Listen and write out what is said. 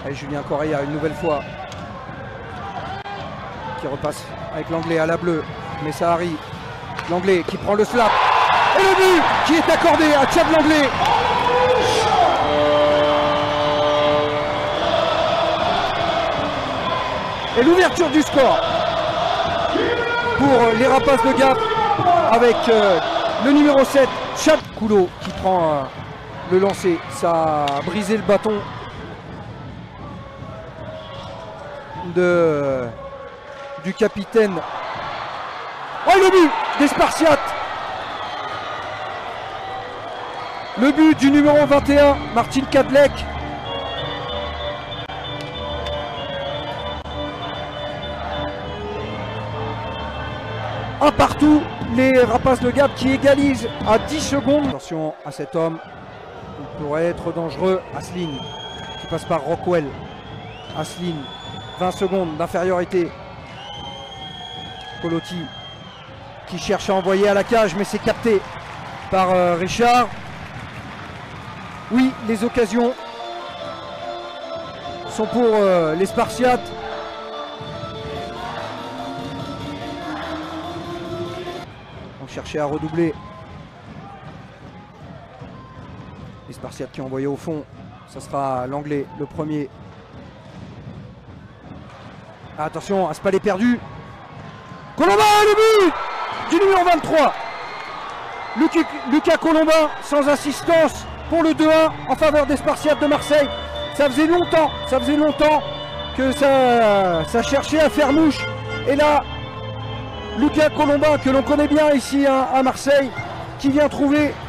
Allez, Julien Correa une nouvelle fois. Qui repasse avec l'anglais à la bleue. Messahari. L'anglais qui prend le slap. Et le but qui est accordé à Tchad Langlais. Et l'ouverture du score pour les Rapaces de Gap avec le numéro 7, Chad Koulot, qui prend le lancer. Ça a brisé le bâton du capitaine. Oh, le but des Spartiates! Le but du numéro 21, Martin Kadlec. Un partout, les Rapaces de Gap qui égalisent à 10 secondes. Attention à cet homme, il pourrait être dangereux. Asseline qui passe par Rockwell. Asseline, 20 secondes d'infériorité. Colotti qui cherche à envoyer à la cage, mais c'est capté par Richard. Oui, les occasions sont pour les Spartiates. On cherchait à redoubler. Les Spartiates qui ont envoyé au fond. Ça sera l'anglais, le premier. Attention, un Spallet perdu. Colombin, le but du numéro 23. Lucas Colombin sans assistance pour le 2-1 en faveur des Spartiates de Marseille. Ça faisait longtemps que ça cherchait à faire mouche. Et là, Lucas Colombin, que l'on connaît bien ici à Marseille, qui vient trouver